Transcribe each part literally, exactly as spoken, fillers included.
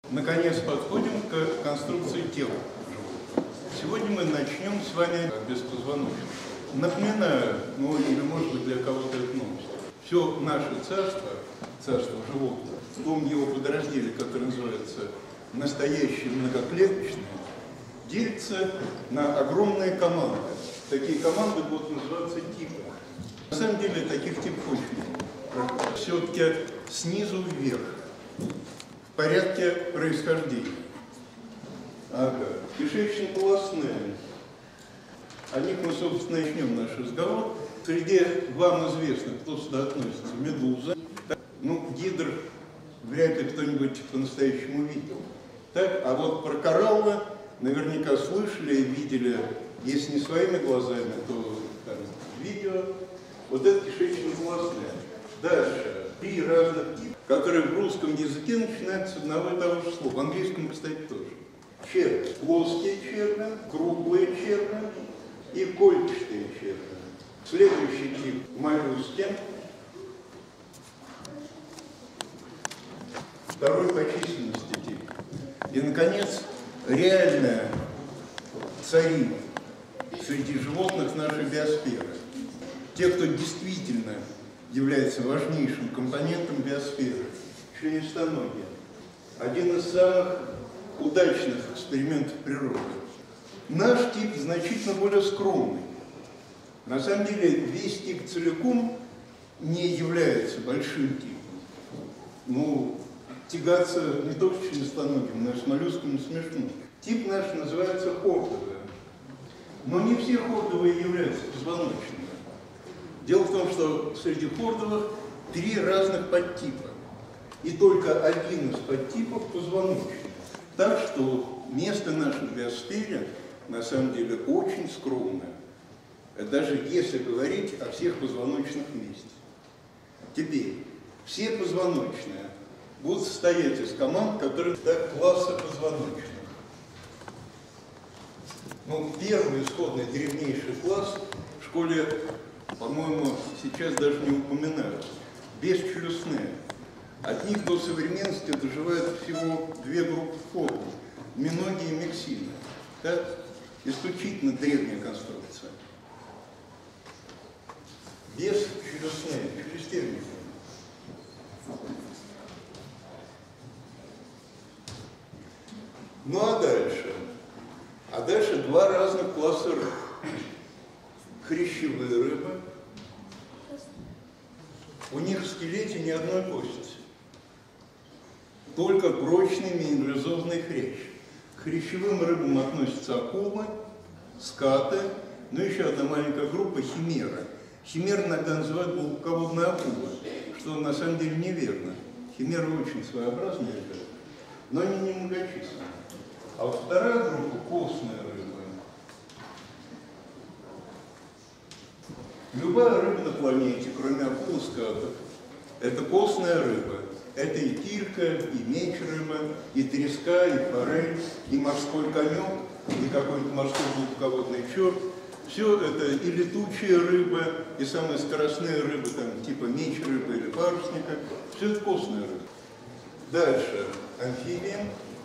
наконец подходим к конструкции тела. Сегодня мы начнем с вами беспозвоночных. Напоминаю, ну или может быть для кого-то это новость, все наше царство, царство животных, в том его подразделе, которое называется настоящее многоклеточное, делится на огромные команды. Такие команды будут называться типы. На самом деле таких типов очень много. Все-таки снизу вверх, в порядке происхождения. Ага. Кишечно-полостные. О них мы, собственно, начнем наш разговор. Среди вам известно, кто сюда относится, медуза. Ну, гидр вряд ли кто-нибудь по-настоящему видел. Так? А вот про кораллы наверняка слышали и видели, если не своими глазами, то там, видео. Вот это кишечно-полостные. Дальше. Три разных типа, которые в русском языке начинаются с одного и того же слова. В английском, кстати, тоже. Черви. Плоские черви, круглые черви и кольчатые черви. Следующий тип – моллюски. Второй по численности тип. И, наконец, реальные цари среди животных нашей биосферы. Те, кто действительно является важнейшим компонентом биосферы. Членистоногие. Один из самых удачных экспериментов природы. Наш тип значительно более скромный. На самом деле весь тип целиком не является большим типом. Ну, тягаться не только с членистоногим, но и с моллюсками смешно. Тип наш называется хордовые. Но не все хордовые являются позвоночными. Дело в том, что среди хордовых три разных подтипа. И только один из подтипов позвоночный. Так что место нашей биосфере на самом деле очень скромное. Даже если говорить о всех позвоночных вместе. Теперь, все позвоночные будут состоять из команд, которые так класса позвоночных. Ну, первый исходный древнейший класс в школе, по-моему, сейчас даже не упоминают. Бесчелюстные. От них до современности доживают всего две группы форм – миноги и мексины. Это исключительно древняя конструкция. Бесчелюстные, челюстевники. Ну а дальше? А дальше два разных класса рыб. Хрящевые рыбы. У них в скелете ни одной кости. Только прочный минерализованный хрящ. К хрящевым рыбам относятся акулы, скаты, ну еще одна маленькая группа – химеры. Химеры иногда называют глубоководные акулы, что на самом деле неверно. Химеры очень своеобразные ребята, но они не многочисленны. А вот вторая группа – костные рыбы. Любая рыба на планете, кроме акул и скатов, это костная рыба. Это и килька, и меч рыба, и треска, и форель, и морской конек, и какой-то морской глубоководный черт. Все это и летучие рыбы, и самые скоростные рыбы, там, типа меч рыбы или парусника. Все это костная рыба. Дальше амфибия.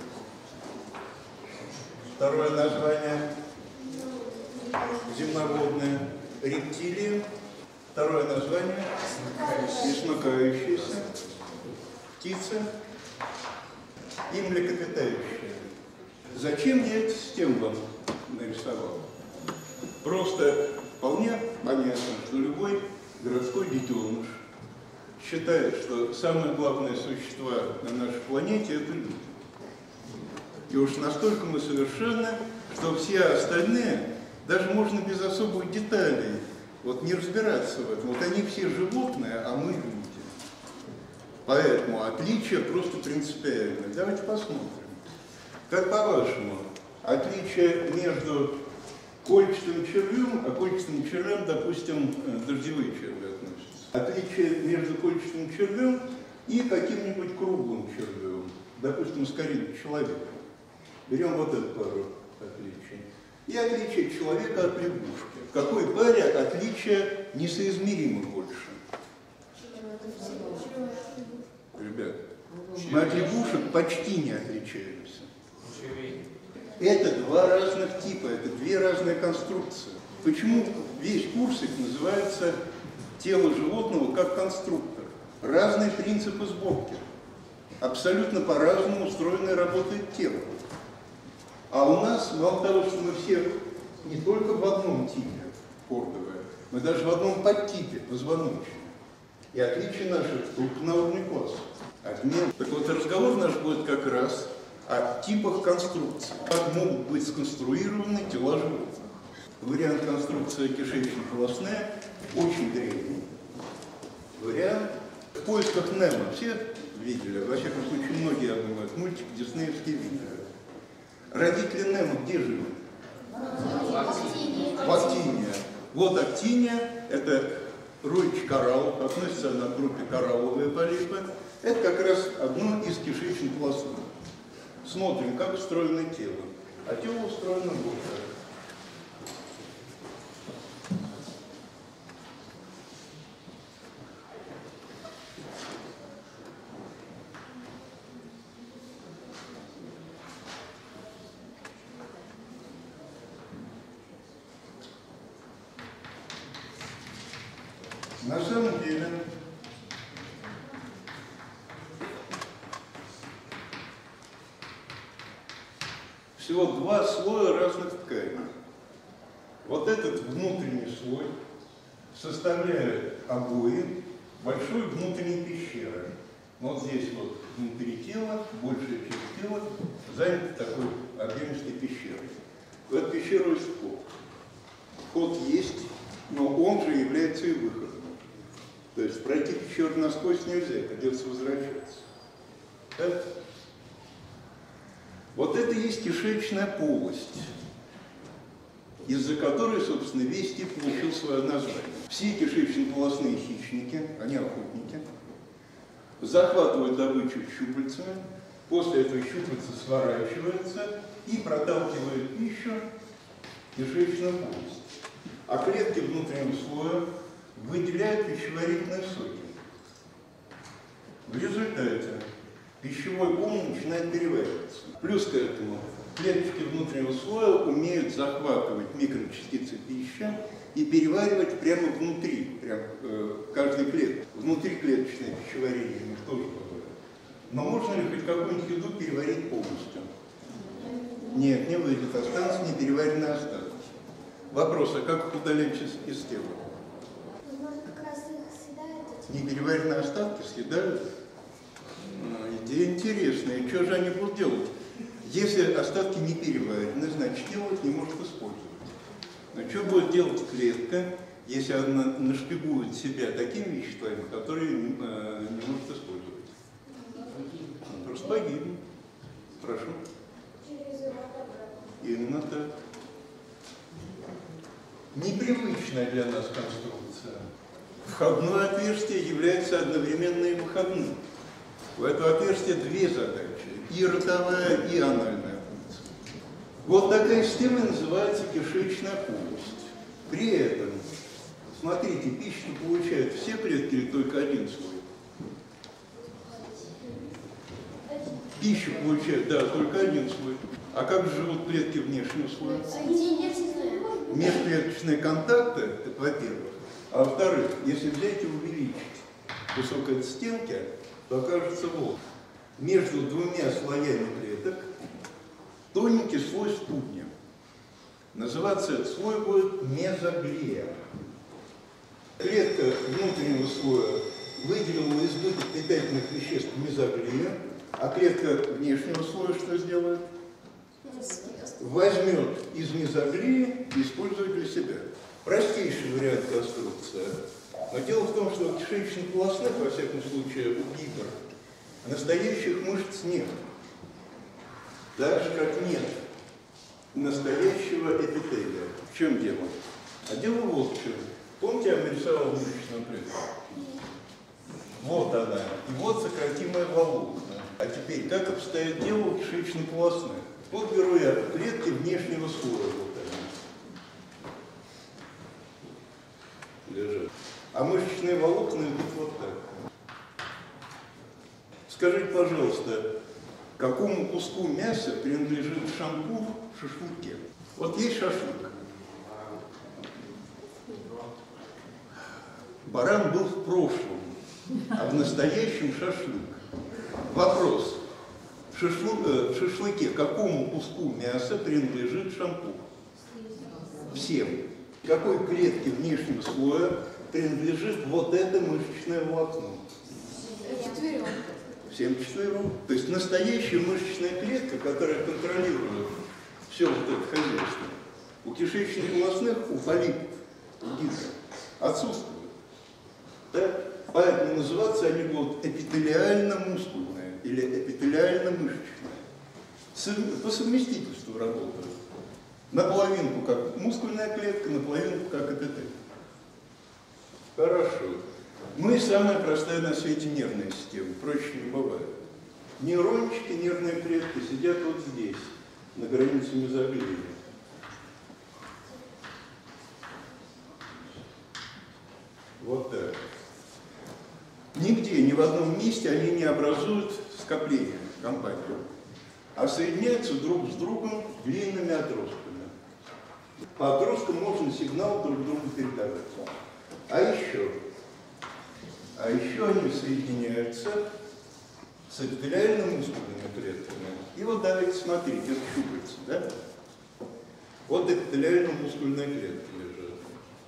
Второе название земноводные. Рептилии. Второе название пресмыкающиеся. Птицы и млекопитающие. Зачем я эту систему вам нарисовал? Просто вполне понятно, что любой городской детеныш считает, что самые главные существа на нашей планете – это люди. И уж настолько мы совершенны, что все остальные, даже можно без особых деталей, вот не разбираться в этом. Вот они все животные, а мы люди. Поэтому отличие просто принципиальное. Давайте посмотрим. Как по-вашему, отличие между кольчатым червем, а кольчатым червем, допустим, дождевые черви относятся. Отличие между кольчатым червем и каким-нибудь круглым червем, допустим, скорее человека. Берем вот эту пару отличий. И отличие человека от лягушки. В какой паре отличие несоизмеримо больше? Ребят, Мы от лягушек почти не отличаемся. Это два разных типа, это две разные конструкции. Почему весь курсик называется «Тело животного как конструктор»? Разные принципы сборки. Абсолютно по-разному устроено работает тело. А у нас, мало того, что мы все не только в одном типе кордовые, мы даже в одном подтипе позвоночника. И отличие наших только на уровне класса. Обмен. Так вот, разговор наш будет как раз о типах конструкций. Как могут быть сконструированы тела животных. Вариант конструкции кишечно-полостная очень древний. Вариант в поисках Немо. Все видели? Во всяком случае, многие, я думаю, мультик диснеевский видели. Родители Немо где живут? В Актине. Вот Актиния – это родич кораллов, относится она к группе коралловые полипы. Это как раз одно из кишечно-полостных. Смотрим, как устроено тело. А тело устроено вот так. На самом деле, всего два слоя разных тканей. Вот этот внутренний слой составляет обои большой внутренней пещеры. Вот здесь вот внутри тела, большая часть тела занята такой объемистой пещерой. В эту пещеру есть вход. Вход есть, но он же является и выходом. То есть пройти пещеру насквозь нельзя, придется возвращаться. Так? Вот это и есть кишечная полость, из-за которой, собственно, весь тип получил свое название. Все кишечно-полостные хищники, они охотники, захватывают добычу щупальцами, после этого щупальца сворачиваются и проталкивают пищу в кишечную полость. А клетки внутреннего слоя выделяют пищеварительные соки. В результате пищевой ком начинает перевариваться. Плюс к этому клеточки внутреннего слоя умеют захватывать микрочастицы пищи и переваривать прямо внутри, прямо э, каждой клетки. Внутриклеточное пищеварение у них тоже бывает. Но можно ли хоть какую-нибудь еду переварить полностью? Нет, не выйдет, останутся непереваренные остатки. Вопрос, а как их удалять из, из тела? Непереваренные остатки съедают? Идея интересная. Что же они будут делать? Если остатки не переварены, значит, тело их не может использовать. Но что будет делать клетка, если она нашпигует себя такими веществами, которые э, не может использовать? Она просто погибнет. Прошу. Именно так. Непривычная для нас конструкция. Входное отверстие является одновременно и выходным. У этого отверстия две задачи, и ротовая, и анальная функция. Вот такая система называется кишечная полость. При этом, смотрите, пищу получают все клетки или только один слой? Пищу получают, да, только один слой. А как же живут клетки внешнего слоя? Межклеточные контакты, это во-первых. А во-вторых, если взять и увеличить кусок этой стенки, то окажется вот. Между двумя слоями клеток тоненький слой студня. Называться этот слой будет мезоглия. Клетка внутреннего слоя выделила избыток питательных веществ мезоглия, а клетка внешнего слоя что сделает? Возьмет из мезоглии и использует для себя. Простейший вариант конструкции. Но дело в том, что в кишечно-полостных, во всяком случае, у гипер, настоящих мышц нет. Так же, как нет настоящего эпителия. В чем дело? А дело вот в чем. Помните, я нарисовал мышечную клетку? Вот она. И вот сократимые волокна. А теперь, как обстоит дело у кишечно-полостных? Вот беру я клетки внешнего слоя. Вот они. Лежат. А мышечные волокна идут вот так. Скажите, пожалуйста, какому куску мяса принадлежит шампур в шашлыке? Вот есть шашлык. Баран был в прошлом, а в настоящем шашлык. Вопрос. В, шашлы, э, в шашлыке какому куску мяса принадлежит шампур? Всем. Какой клетке внешнего слоя принадлежит вот это мышечное волокно? Четвером. Всем четвером. То есть настоящая мышечная клетка, которая контролирует все вот это хозяйство, у кишечно-полостных, у полипов, у гидр отсутствует. Да? Поэтому называться они будут эпителиально-мускульные или эпителиально-мышечные. По совместительству работают. Наполовинку как мускульная клетка, наполовинку как эпителий. Хорошо. Ну и самая простая на свете нервная система. Проще не бывает. Нейрончики, нервные клетки сидят вот здесь, на границе мезоглия. Вот так. Нигде, ни в одном месте они не образуют скопление, компанию, а соединяются друг с другом длинными отростками. По отросткам можно сигнал друг другу передавать. А еще, а еще они соединяются с эпителиально-мускульными клетками. И вот давайте смотрите, это щупальца, да? Вот эпителиально-мускульные клетки лежат.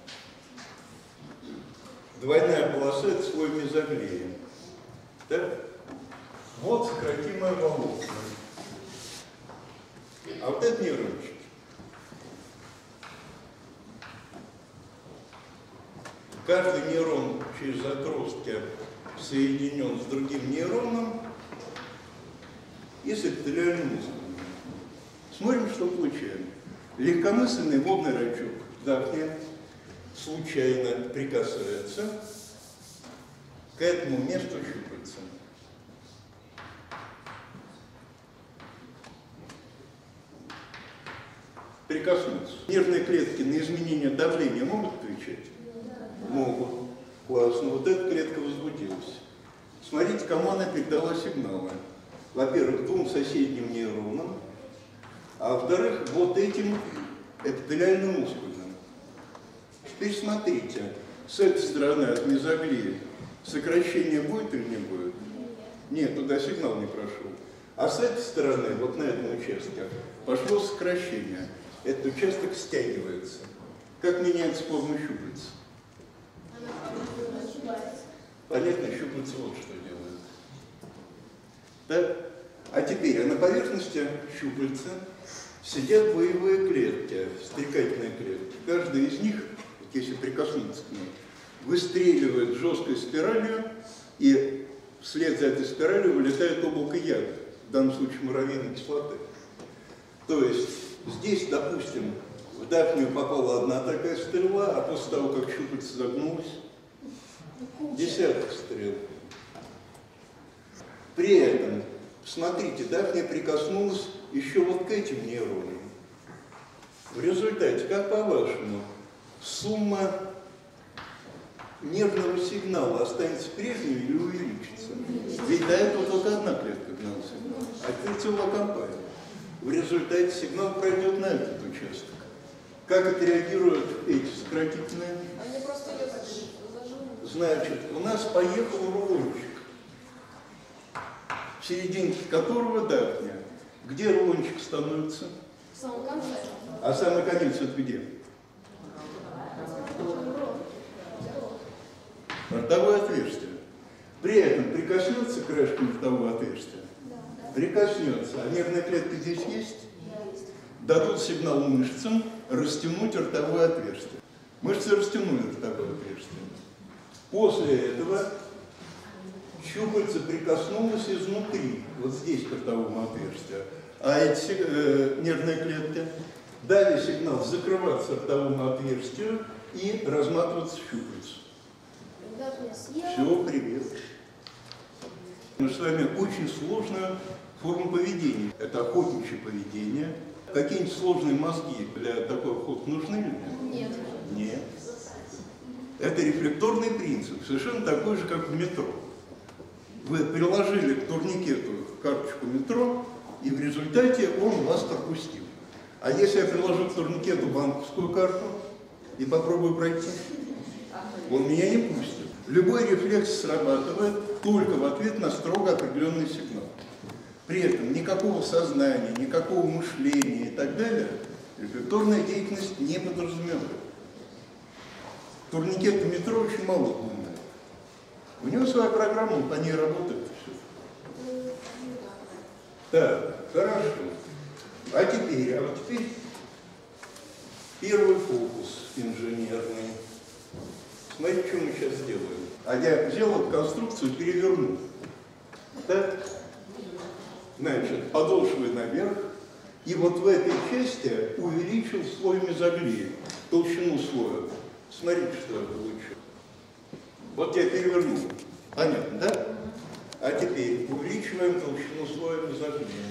Двойная полоса – это слой мезоглея. Да? Вот сократимое волокна. А вот это нейрончики. Каждый нейрон через отростки соединен с другим нейроном и с эпителиальным мускулом. Смотрим, что получаем. Легкомысленный водный рачок Дафния случайно прикасается к этому месту щупальца. Прикоснуться. Нервные клетки на изменение давления могут отвечать? Могут. Классно. Вот эта клетка возбудилась. Смотрите, кому она передала сигналы. Во-первых, двум соседним нейронам, а во-вторых, вот этим эпителиальным мускульным. Теперь смотрите, с этой стороны от мезоглии сокращение будет или не будет? Нет, туда сигнал не прошел. А с этой стороны, вот на этом участке, пошло сокращение. Этот участок стягивается. Как меняется форма щупальца? Понятно, щупальца вот что делают. Да? А теперь, а на поверхности щупальца сидят боевые клетки, стрекательные клетки. Каждая из них, если прикоснуться к ней, выстреливает жесткой спиралью, и вслед за этой спиралью вылетает облако яда, в данном случае муравьиной кислоты. То есть здесь, допустим, в Дафнию попала одна такая стрела, а после того, как щупальце загнулось, десяток стрел. При этом, смотрите, Дафния прикоснулась еще вот к этим нейронам. В результате, как по-вашему, сумма нервного сигнала останется прежней или увеличится? Ведь до этого только одна клетка гнала сигнал, а теперь целая компания. В результате сигнал пройдет на этот участок. Как отреагируют эти сократительные? Они просто ее так зажимают. Значит, у нас поехал рулончик, в серединке которого Дафния. Где рулончик становится? В самом конце. А самый конец это где? Ротовое отверстие. При этом прикоснется краешком ротового отверстия? Прикоснется. А нервная клетка здесь есть? Дадут сигнал мышцам растянуть ротовое отверстие. Мышцы растянули ротовое отверстие. После этого щупальце прикоснулось изнутри, вот здесь к ротовому отверстию. А эти э, нервные клетки дали сигнал закрываться ротовому отверстию и разматываться щупальцу. Все, привет. Мы с вами очень сложную форму поведения. Это охотничье поведение. Какие-нибудь сложные мозги для такой охоты нужны или нет? Нет. Нет. Это рефлекторный принцип, совершенно такой же, как в метро. Вы приложили к турникету карточку метро, и в результате он вас пропустил. А если я приложу к турникету банковскую карту и попробую пройти, он меня не пустит. Любой рефлекс срабатывает только в ответ на строго определенный сигнал. При этом никакого сознания, никакого мышления и так далее рефлекторная деятельность не подразумевает. Турникет в метро очень мало думает. У него своя программа, он по ней работает. Все. Так, хорошо. А теперь, а вот теперь первый фокус инженерный. Смотрите, что мы сейчас сделаем. А я взял эту конструкцию, перевернул. Так? Значит, подошвы наверх. И вот в этой части увеличил слой мезоглея, толщину слоя. Смотрите, что я получил. Вот я перевернул. Понятно, да? А теперь увеличиваем толщину слоя мезоглея.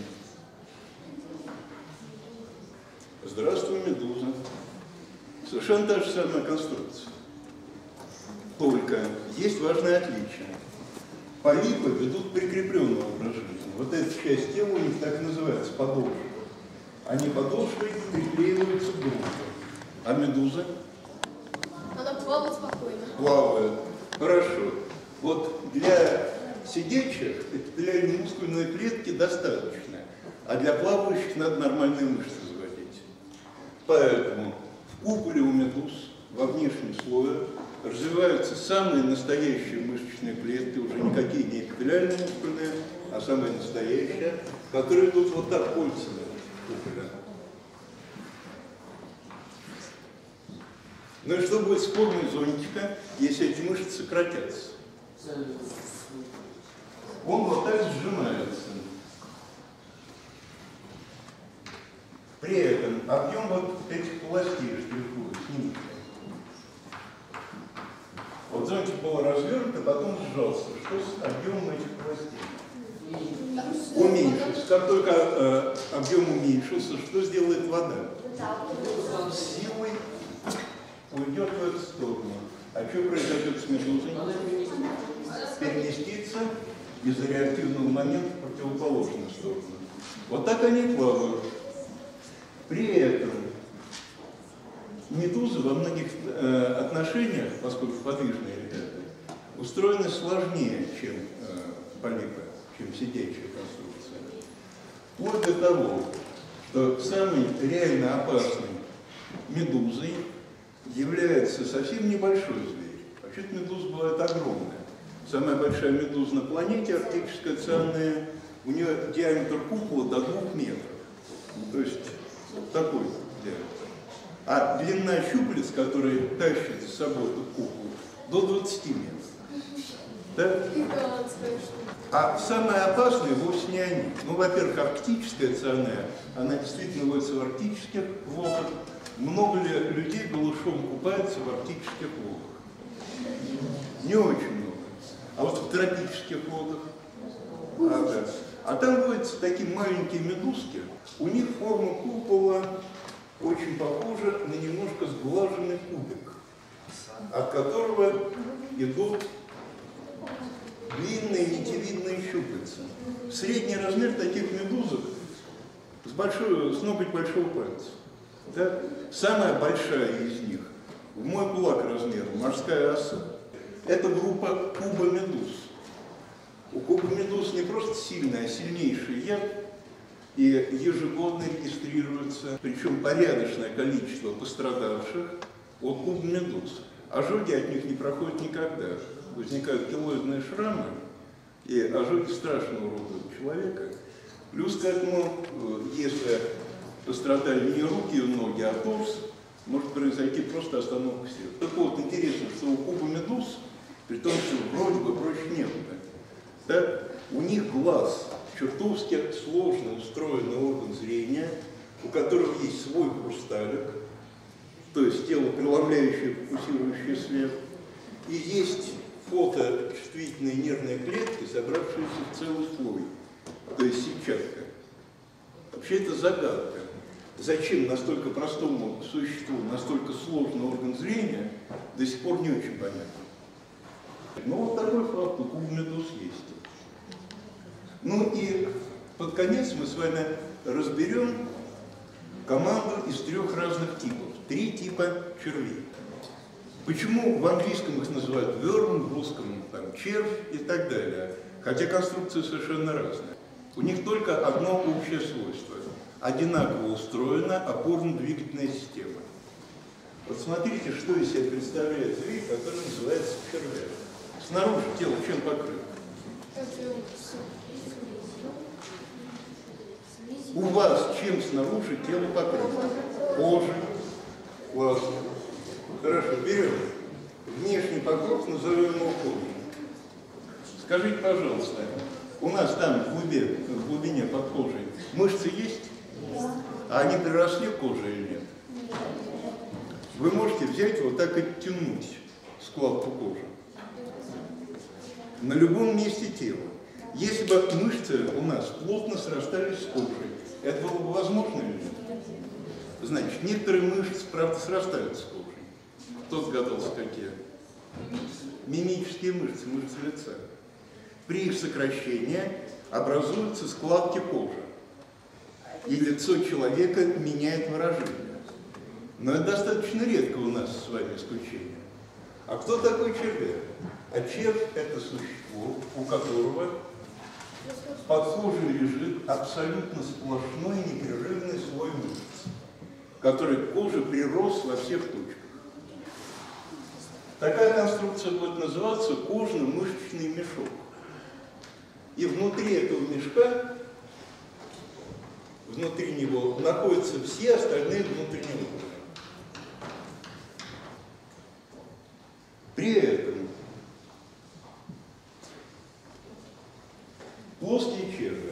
Здравствуй, медуза. Совершенно та же самая конструкция. Только есть важное отличие. Полипы ведут прикрепленный образ жизни. Вот эта часть тела у них так и называется, подошва. Они подошвой приклеиваются к груди. А медуза? Она плавает спокойно. Плавает. Хорошо. Вот для сидячих эпителиальной мускульной клетки достаточно. А для плавающих надо нормальные мышцы заводить. Поэтому в куполе у медуз во внешнем слое развиваются самые настоящие мышечные клетки, уже никакие не эпителиальные мускульные, а самые настоящие, которые идут вот так кольцами куполя. Ну и что будет с формой зонтика, если эти мышцы сократятся? Он вот так сжимается. При этом объем вот этих полостей штрихует, снимите. Вот зонтик был развернут, а потом сжался. Что с объемом этих полостей? Уменьшился. Как только э, объем уменьшился, что сделает вода? Силой уйдет в эту сторону. А что произойдет с медузой? Переместится из реактивного момента в противоположную сторону. Вот так они плавают. При этом медузы во многих э, отношениях, поскольку подвижные ребята, устроены сложнее, чем э, полипы, чем сидячая конструкция. Вплоть до того, что самой реально опасной медузой является совсем небольшой зверь. Вообще-то медуза бывает огромная. Самая большая медуза на планете, арктическая оцианная, у нее диаметр купола до двух метров. То есть вот такой диаметр. А длина щупалец, которые тащат с собой этот купол, до двадцати метров. Да? А самые опасные вовсе не они. Ну, во-первых, арктическая оцианная, она действительно водится в арктических водах. Много ли людей голышом купаются в арктических водах? Не очень много. А вот в тропических водах? А, да. А там водятся такие маленькие медузки. У них форма купола очень похожа на немножко сглаженный кубик, от которого идут длинные нитевидные щупальца. Средний размер таких медузок с, большой, с ноготь большого пальца. Да? Самая большая из них, в мой кулак размером, морская оса. Это группа кубомедуз. У кубомедуз не просто сильный, а сильнейший яд, и ежегодно регистрируется, причем порядочное количество пострадавших от кубомедуз. Ожоги от них не проходят никогда. Возникают келоидные шрамы, и ожоги страшно уродуют человека. Плюс к этому, если пострадали не руки и ноги, а торс, может произойти просто остановка сердца. Так вот, интересно, что у кубомедуз, при том, что вроде бы проще некуда, да, у них глаз чертовски сложно устроенный орган зрения, у которого есть свой хрусталик, то есть тело, преломляющее, фокусирующее свет, и есть фоточувствительные нервные клетки, собравшиеся в целый слой, то есть сетчатка. Вообще это загадка. Зачем настолько простому существу настолько сложный орган зрения, до сих пор не очень понятно. Но вот такой факт у кубомедуз есть. Ну и под конец мы с вами разберем команду из трех разных типов. Три типа червей. Почему в английском их называют worm, в русском там, червь и так далее. Хотя конструкции совершенно разные. У них только одно общее свойство. Одинаково устроена опорно-двигательная система. Вот смотрите, что из себя представляет зверь, который называется червяк. Снаружи тело чем покрыто? У вас чем снаружи тело покрыто? Кожей. Классно. Хорошо, берем внешний покров, назовем его кожей. Скажите, пожалуйста, у нас там в глубине, в глубине под кожей мышцы есть? А они приросли к коже или нет? Вы можете взять вот так и оттянуть складку кожи на любом месте тела. Если бы мышцы у нас плотно срастались с кожей, это было бы возможно или нет? Значит, некоторые мышцы, правда, срастаются с кожей. Кто догадался, какие? Мимические мышцы, мышцы лица. При их сокращении образуются складки кожи, и лицо человека меняет выражение. Но это достаточно редко у нас с вами исключение. А кто такой червяк? А червь – это существо, у которого под кожей лежит абсолютно сплошной непрерывный слой мышц, который к коже прирос во всех точках. Такая конструкция будет называться кожно-мышечный мешок. И внутри этого мешка, внутри него находятся все остальные внутренние органы. При этом плоские черви.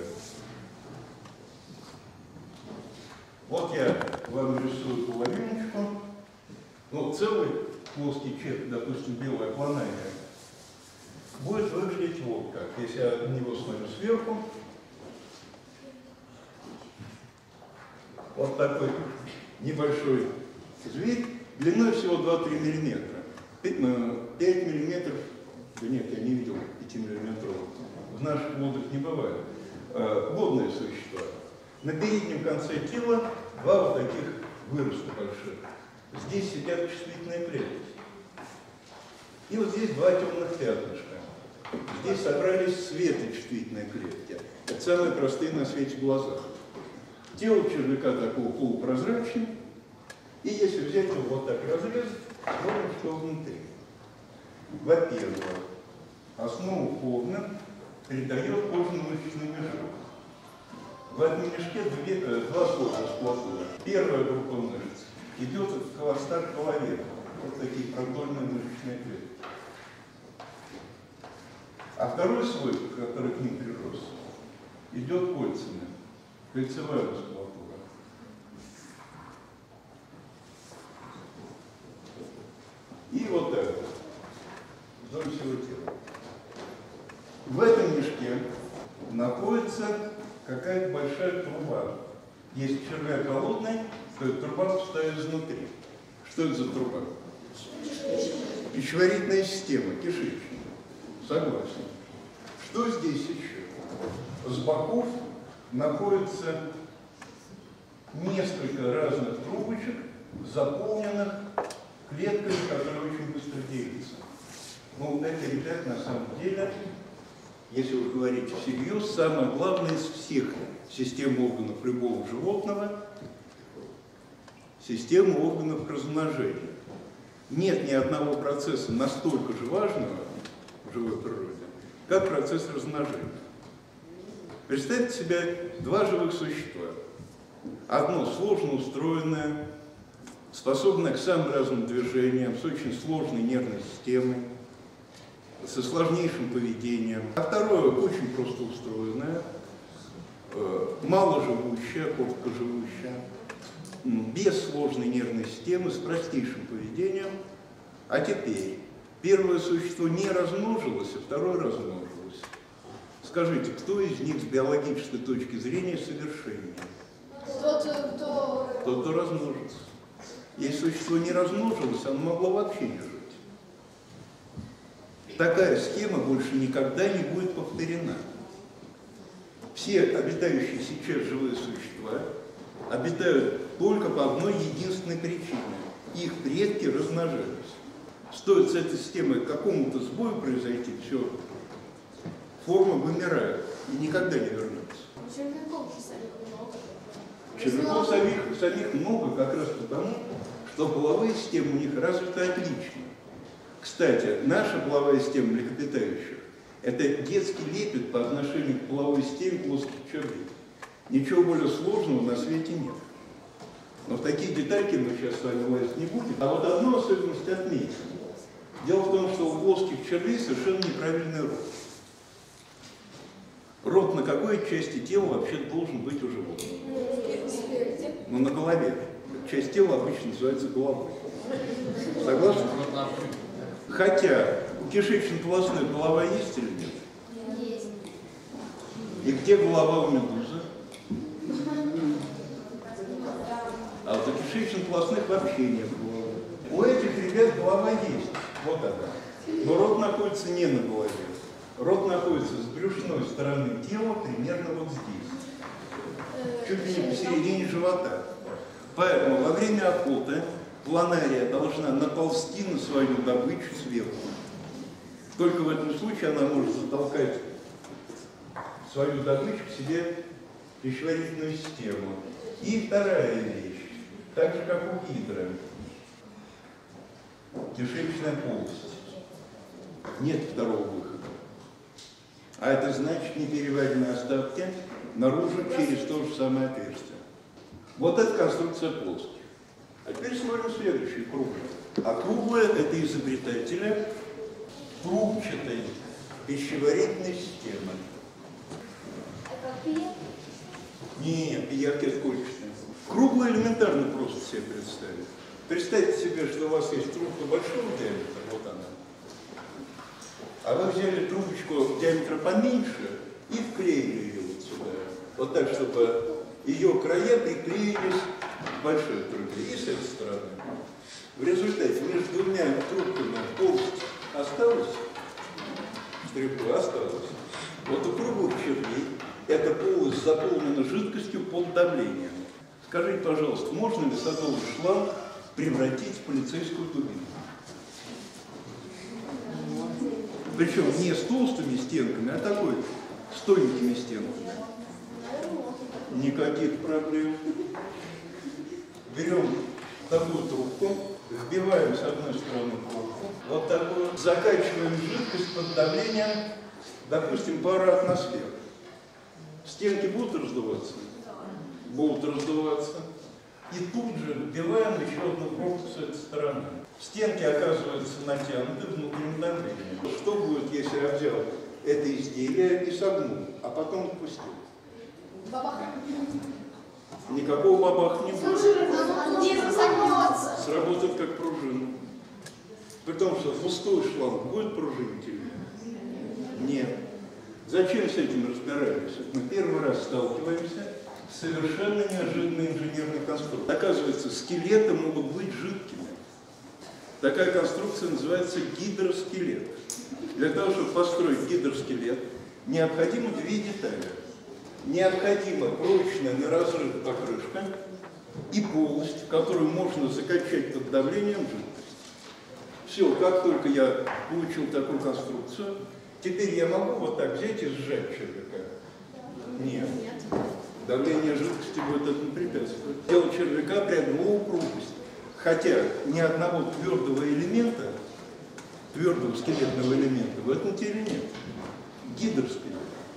Вот я вам рисую половиночку. Ну, целый плоский червь, допустим, белая планария, будет выглядеть вот как. Если я на него смотрю сверху, вот такой небольшой зверь, длиной всего два-три миллиметра. пять миллиметров, да нет, я не видел пятимиллиметрового. В наших водах не бывает. Водные существа. На переднем конце тела два вот таких выроста больших. Здесь сидят чувствительные прядки. И вот здесь два темных пятнышка. Здесь собрались светочувствительные клетки. Это самые простые на свете глаза. Тело червяка такого полупрозрачного. И если взять его вот так разрезать, смотрим, что внутри. Во-первых, основу формы придает кожно-мышечный мешок. В этом мешке две, два слоя сплотно. Первая группа мышц идет от хвоста к голове. Вот такие продольные мышечные клетки. А второй слой, который к ним прирос, идет кольцами. Кольцевая мускулатура. И вот так вот. Вдоль всего тела. В этом мешке находится какая-то большая труба. Если червяк голодный, то эта труба пустая изнутри. Что это за труба? Пищеварительная система, кишечник. Согласен. Что здесь еще? С боков находится несколько разных трубочек, заполненных клетками, которые очень быстро делятся. Ну, эти ребята на самом деле, если вы говорите всерьез, самое главное из всех систем органов любого животного – система органов размножения. Нет ни одного процесса настолько же важного в живой природе, как процесс размножения. Представьте себе два живых существа. Одно сложно устроенное, способное к самым разным движениям, с очень сложной нервной системой, со сложнейшим поведением. А второе очень просто устроенное, маложивущее, короткоживущее, без сложной нервной системы, с простейшим поведением. А теперь первое существо не размножилось, а второе размножилось. Скажите, кто из них с биологической точки зрения совершеннее? Тот, кто... Тот, кто размножится. Если существо не размножилось, оно могло вообще не жить. Такая схема больше никогда не будет повторена. Все обитающие сейчас живые существа обитают только по одной единственной причине. Их предки размножались. Стоит с этой системой какому-то сбою произойти, все, форма вымирает и никогда не вернется. Червяков самих много. Червяков самих, самих много как раз потому, что половые системы у них развиты отлично. Кстати, наша половая система млекопитающих – это детский лепет по отношению к половой системе плоских червей. Ничего более сложного на свете нет. Но в такие детальки мы сейчас с вами влазить не будем. А вот одну особенность отметим. Дело в том, что у плоских червей совершенно неправильный рот. Рот на какой части тела вообще должен быть у животных? Ну, на голове. Часть тела обычно называется головой. Согласны? Хотя у кишечно-полостной голова есть или нет? Есть. И где голова у медузы? А вот у кишечно-полостных вообще нет головы. У этих ребят голова есть. Вот она. Но рот находится не на голове. Рот находится с брюшной стороны тела примерно вот здесь. Чуть ли не посередине живота. Поэтому во время охоты планария должна наползти на свою добычу сверху. Только в этом случае она может затолкать свою добычу к себе в пищеварительную систему. И вторая вещь, так же как у гидры, кишечная полость. Нет второго выхода. А это значит непереваренные остатки наружу через то же самое отверстие. Вот это конструкция плоских. А теперь смотрим следующий, круглый. А круглые – это изобретатели трубчатой пищеварительной системы. Нет, пиявки это кольчатые. Круглые элементарно просто себе представить. Представьте себе, что у вас есть трубка большого диаметра, вот она. А вы взяли трубочку диаметра поменьше и вклеили ее вот сюда. Вот так, чтобы ее края приклеились к большой трубе. И с этой стороны. В результате между двумя трубками полость осталась, трубка осталась. Вот у круглых червей эта полость заполнена жидкостью под давлением. Скажите, пожалуйста, можно ли садовый шланг превратить в полицейскую дубинку? Причем не с толстыми стенками, а такой, с тоненькими стенками. Никаких проблем. Берем такую трубку, вбиваем с одной стороны трубку, вот такую, закачиваем жидкость под давлением, допустим, пара атмосфер. Стенки будут раздуваться? Будут раздуваться. И тут же вбиваем еще одну трубку с этой стороны. Стенки оказываются натянуты внутренним давлением. Что будет, если я взял это изделие и согнул, а потом отпустил? Бабах. Никакого бабаха не будет. Не согнется. Сработает как пружина. При том, что пустой шланг будет пружинить или нет? Нет. Зачем с этим разбирались? Мы первый раз сталкиваемся с совершенно неожиданной инженерной конструкцией. Оказывается, скелеты могут быть жидкими. Такая конструкция называется гидроскелет. Для того, чтобы построить гидроскелет, необходимы две детали. Необходима прочная на разрыв покрышка и полость, в которую можно закачать под давлением жидкость. Все, как только я получил такую конструкцию, теперь я могу вот так взять и сжать червяка? Нет. Давление жидкости будет этому препятствовать. Тело червяка приобрело упругость. Хотя ни одного твердого элемента, твердого скелетного элемента в этом теле нет. Гидроскелет.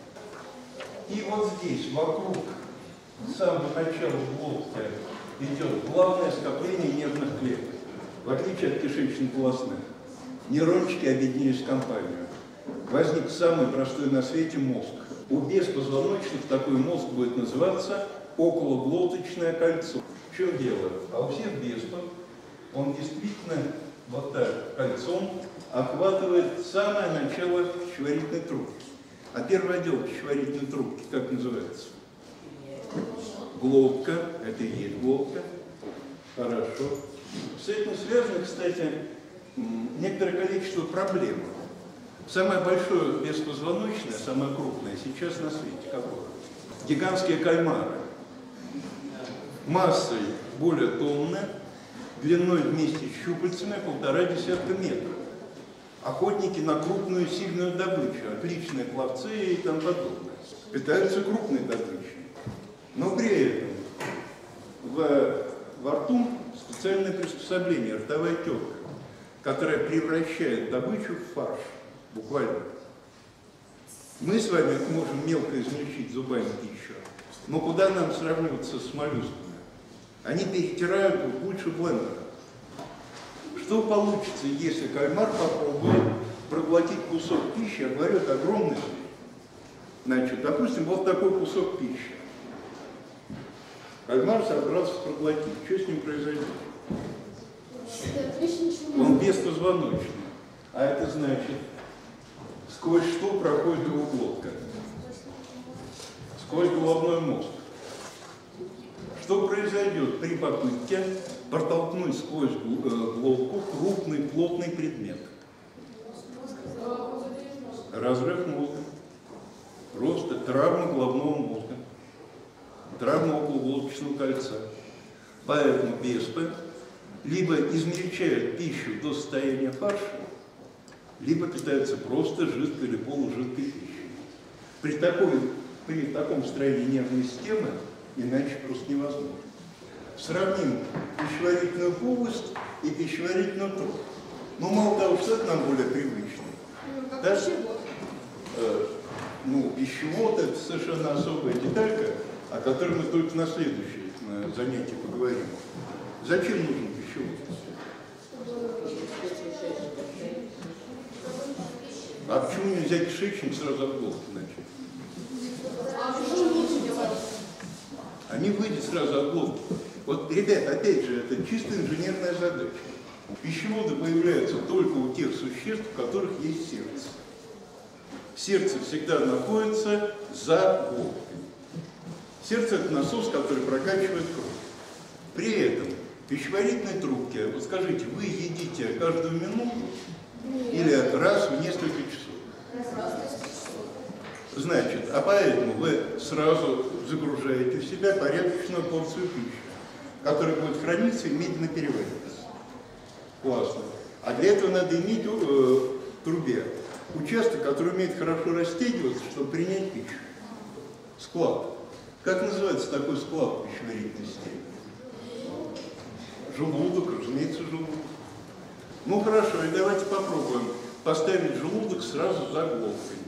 И вот здесь, вокруг самого начала глотки, идет главное скопление нервных клеток. В отличие от кишечно-полостных, нейрончики объединились в компанию. Возник самый простой на свете мозг. У беспозвоночных такой мозг будет называться окологлоточное кольцо. В чем дело? А у всех беспов он действительно вот так кольцом охватывает самое начало пищеварительной трубки. А первый отдел пищеварительной трубки как называется? Глотка. Это и есть глотка. Хорошо. С этим связано, кстати, некоторое количество проблем. Самое большое беспозвоночное, самое крупное сейчас на свете какое? гигантские кальмары, массой более тонны, длиной вместе с щупальцами полтора десятка метров. Охотники на крупную сильную добычу, отличные пловцы и тому подобное. Питаются крупной добычей. Но при этом в, во рту специальное приспособление, ртовая тетка, которая превращает добычу в фарш, буквально. Мы с вами можем мелко измельчить зубами пищу, но куда нам сравниваться с моллюсками? Они перетирают лучше блендера. Что получится, если кальмар попробует проглотить кусок пищи, а говорю, это огромный зверь. Значит, допустим, вот такой кусок пищи. Кальмар собрался проглотить. Что с ним произойдет? Он беспозвоночный. А это значит, сквозь что проходит его глотка? Сквозь головной мозг. Что произойдет при попытке протолкнуть сквозь глотку крупный плотный предмет? Разрыв мозга. Просто травма головного мозга. Травма окологлоточного кольца. Поэтому веспы либо измельчают пищу до состояния фарша, либо питаются просто жидкой или полужидкой пищей. При, такой, при таком строении нервной системы иначе просто невозможно. Сравним пищеварительную полость и пищеварительную трубку. Ну, мало того, что это нам более привычно. Ну, как да? пищевод. Э, ну, пищевод – это совершенно особая деталька, о которой мы только на следующем э, занятии поговорим. Зачем нужен пищевод? А почему нельзя кишечник сразу от глотки начать? А почему лучше делать? Они выйдут сразу от глотки. Вот, ребят, опять же, это чисто инженерная задача. Пищеводы появляются только у тех существ, у которых есть сердце. Сердце всегда находится за глоткой. Сердце – это насос, который прокачивает кровь. При этом в пищеварительной трубке, вот скажите, вы едите каждую минуту или раз в несколько часов? Значит, а поэтому вы сразу загружаете в себя порядочную порцию пищи, которая будет храниться и медленно перевариваться. Классно. А для этого надо иметь э, в трубе участок, который умеет хорошо растягиваться, чтобы принять пищу. Склад. Как называется такой склад в пищеварительной системе? Желудок, разумеется, желудок. Ну хорошо, и давайте попробуем поставить желудок сразу за глоткой.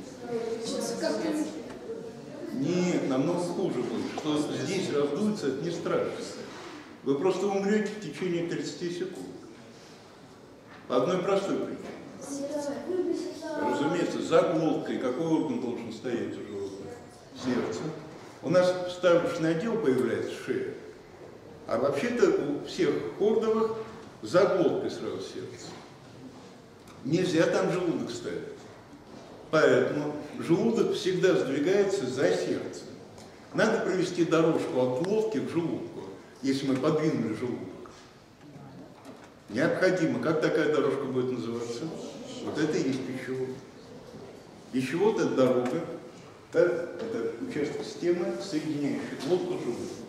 Нет, намного хуже будет. Что здесь раздуется, это не страшно. Вы просто умрете в течение тридцати секунд. По одной простой причине. Разумеется, за глоткой какой орган должен стоять у животных? Сердце. У нас вставочный отдел появляется, шея. А вообще-то у всех хордовых за глоткой сразу сердце. Нельзя там желудок ставить. Поэтому желудок всегда сдвигается за сердце. Надо провести дорожку от глотки к желудку, если мы подвинули желудок. Необходимо. Как такая дорожка будет называться? Вот это и есть пищевод. Пищевод – это дорога, это участок системы, соединяющий глотку с желудком.